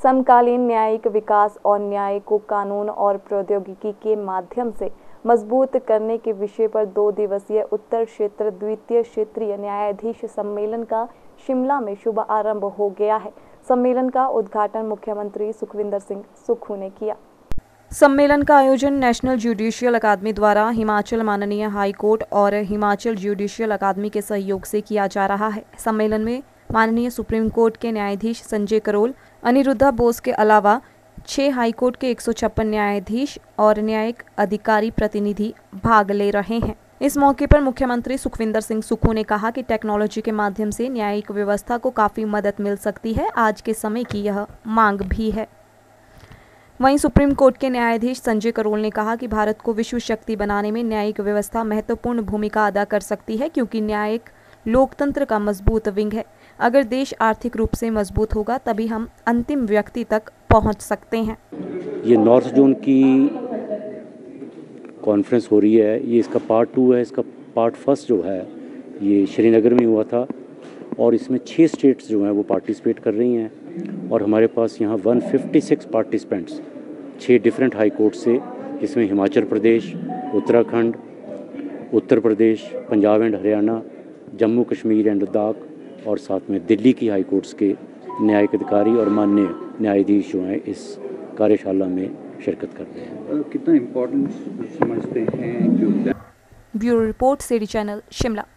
समकालीन न्यायिक विकास और न्याय को कानून और प्रौद्योगिकी के माध्यम से मजबूत करने के विषय पर 2 दिवसीय उत्तर क्षेत्र द्वितीय क्षेत्रीय न्यायाधीश सम्मेलन का शिमला में शुभ आरंभ हो गया है। सम्मेलन का उद्घाटन मुख्यमंत्री सुखविंदर सिंह सुक्खू ने किया। सम्मेलन का आयोजन नेशनल जुडिशियल अकादमी द्वारा हिमाचल माननीय हाई कोर्ट और हिमाचल जुडिशियल अकादमी के सहयोग से किया जा रहा है। सम्मेलन में माननीय सुप्रीम कोर्ट के न्यायाधीश संजय करोल, अनिरुद्धा बोस के अलावा 6 हाई कोर्ट के 156 न्यायाधीश और न्यायिक अधिकारी प्रतिनिधि भाग ले रहे हैं। इस मौके पर मुख्यमंत्री सुखविंदर सिंह सुक्खू ने कहा कि टेक्नोलॉजी के माध्यम से न्यायिक व्यवस्था को काफ़ी मदद मिल सकती है। आज के समय की यह मांग भी है। वहीं सुप्रीम कोर्ट के न्यायाधीश संजय करोल ने कहा कि भारत को विश्व शक्ति बनाने में न्यायिक व्यवस्था महत्वपूर्ण भूमिका अदा कर सकती है, क्योंकि न्यायिक लोकतंत्र का मजबूत विंग है। अगर देश आर्थिक रूप से मजबूत होगा तभी हम अंतिम व्यक्ति तक पहुंच सकते हैं। ये नॉर्थ जोन की कॉन्फ्रेंस हो रही है, ये इसका पार्ट 2 है। इसका पार्ट 1 जो है ये श्रीनगर में हुआ था और इसमें 6 स्टेट्स जो हैं वो पार्टिसिपेट कर रही हैं और हमारे पास यहाँ 156 पार्टिसिपेंट्स 6 डिफरेंट हाई कोर्ट से, जिसमें हिमाचल प्रदेश, उत्तराखंड, उत्तर प्रदेश, पंजाब एंड हरियाणा, जम्मू कश्मीर एंड लद्दाख और साथ में दिल्ली की हाई कोर्ट्स के न्यायिक अधिकारी और माननीय न्यायाधीश जो हैं इस कार्यशाला में शिरकत करते हैं। कितना इम्पोर्टेंट समझते हैं? Bureau report, city channel, Shimla.